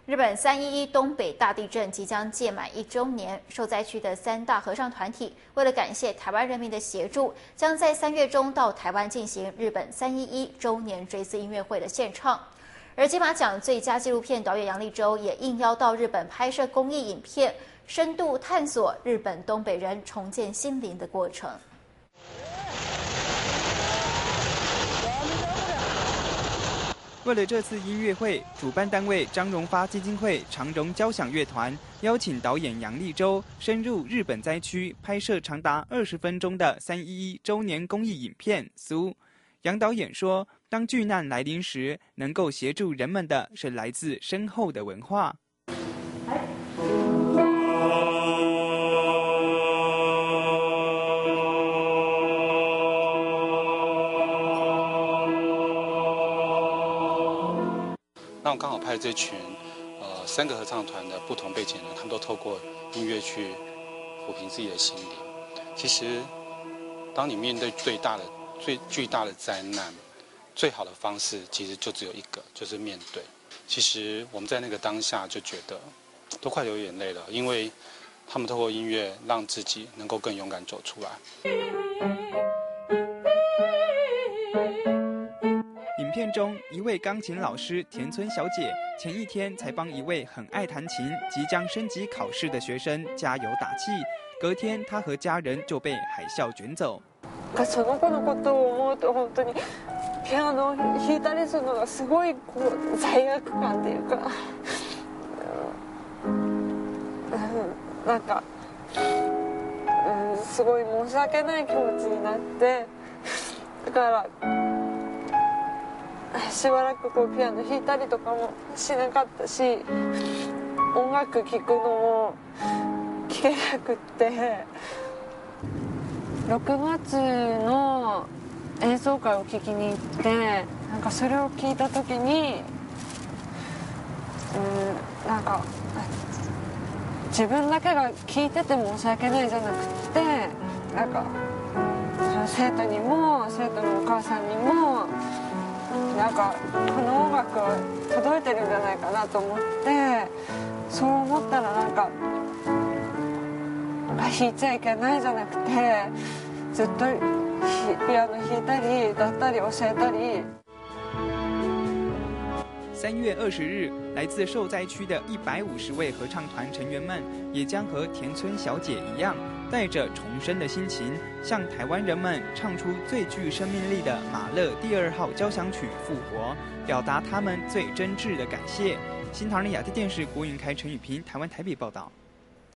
日本311东北大地震即将届满1周年，受灾区的3大合唱团体为了感谢台湾人民的协助，将在3月中到台湾进行日本311周年追思音乐会的献唱。而金马奖最佳纪录片导演杨力州也应邀到日本拍摄公益影片，深度探索日本东北人重建心灵的过程。 为了这次音乐会，主办单位张荣发基金会长荣交响乐团邀请导演杨力州深入日本灾区，拍摄长达20分钟的311周年公益影片《苏》。杨导演说，当巨难来临时，能够协助人们的是来自深厚的文化。 那我刚好派这群3个合唱团的不同背景人，他们都透过音乐去抚平自己的心灵。其实，当你面对最巨大的灾难，最好的方式其实就只有一个，就是面对。其实我们在那个当下就觉得都快流眼泪了，因为他们透过音乐让自己能够更勇敢走出来。 影片中，一位钢琴老师田村小姐前一天才帮一位很爱弹琴、即将升级考试的学生加油打气，隔天她和家人就被海啸卷走。 その子のことを思うと本当にピアノを弾いたりするのがすごい罪悪感っていうか、なんかすごい申し訳ない気持ちになって、だからしばらくピアノ弾いたりとかもしなかったし、音楽聴くのも聴けなくって。6月の演奏会を聴きに行って、なんかそれを聞いた時に、なんか自分だけが聴いてて申し訳ないじゃなくて、なんか生徒にも生徒のお母さんにもなんかこの音楽は届いてるんじゃないかなと思って、そう思ったらなんか弾いちゃいけないじゃなくて、ずっとピアノ弾いたり歌ったり教えたり。 3月20日，来自受灾区的150位合唱团成员们，也将和田村小姐一样，带着重生的心情，向台湾人们唱出最具生命力的马勒第2号交响曲《复活》，表达他们最真挚的感谢。新唐人亚太电视郭云开、陈宇平，台湾台北报道。